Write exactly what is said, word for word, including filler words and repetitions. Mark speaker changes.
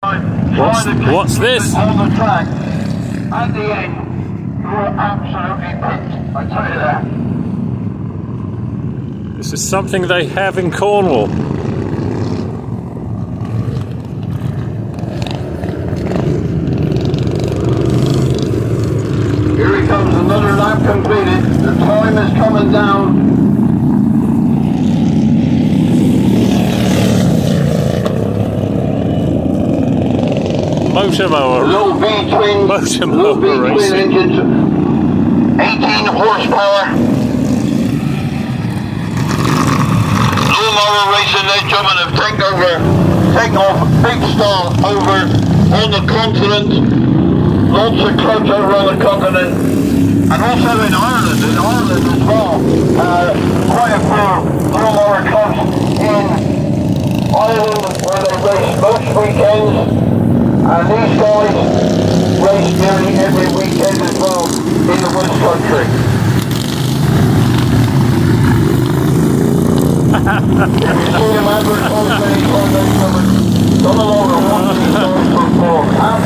Speaker 1: What's, what's this?
Speaker 2: On the track, at the end, you're absolutely picked, I tell you that.
Speaker 1: This is something they have in Cornwall.
Speaker 2: Here he comes, another lap completed. The time is coming down.
Speaker 1: Motor mower.
Speaker 2: Low V twin.
Speaker 1: Motor
Speaker 2: Low V
Speaker 1: mower
Speaker 2: twin
Speaker 1: racing.
Speaker 2: engines. eighteen horsepower. Low mower racing. They gentlemen have taken over, taken off a big stall over on the continent. Lots of clubs over on the continent. And also in Ireland, in Ireland as well. Uh, quite a few low mower clubs in Ireland where they race most weekends. And these guys race nearly every weekend as well in the West Country. If you see them advertised any time they come and come along and watch these guys perform.